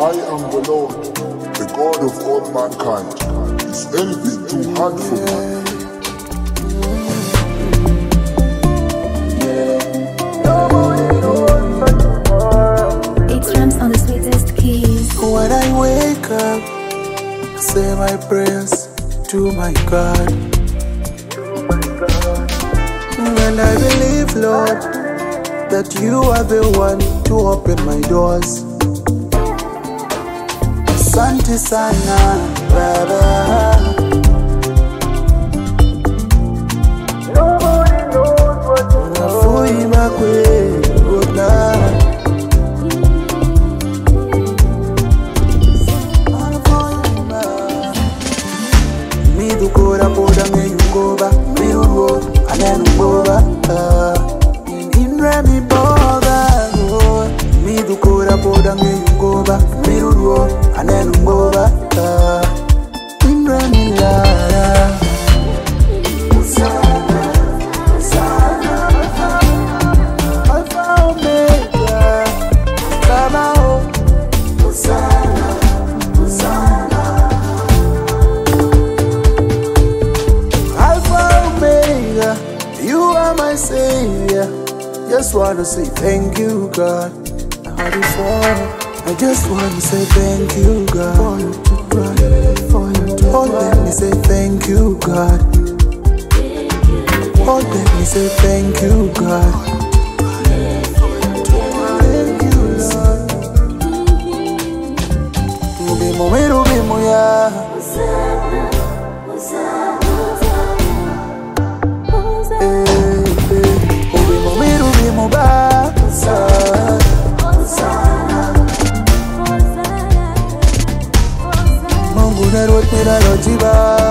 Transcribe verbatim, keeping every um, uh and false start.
I am the Lord, the God of all mankind. Is anything too hard for me? On the sweetest keys. When I wake up, I say my prayers to my God. And I believe, Lord, that you are the one to open my doors. Asante sana, Baba. Nobody knows what you know. Kura poda me yungoba, me ugo, anenu boba. In remi boba, me do kura poda me yungoba, me ugo, anenu boba. In remi la. Hozana, Hozana, Alpha Omega, Baba O, Hozana, Hozana. You are my savior. Just wanna say thank you, God. I just wanna say thank you, God. For you to cry, for you to oh, let me say thank you, God. Oh, let me say thank you, God. Thank you, Lord. Rubi mo, me rubi mo ya. Hozana, Hozana. Mungu na rote na rojiba.